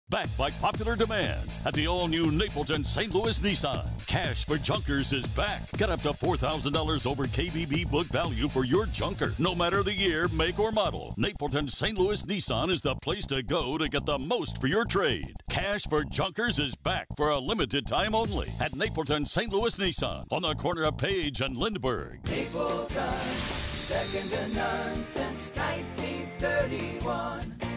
Backed by popular demand at the all-new Napleton St. Louis Nissan. Cash for Junkers is back. Get up to $4,000 over KBB book value for your junker. No matter the year, make, or model, Napleton St. Louis Nissan is the place to go to get the most for your trade. Cash for Junkers is back for a limited time only at Napleton St. Louis Nissan on the corner of Page and Lindbergh. Napleton, second to none since 1931.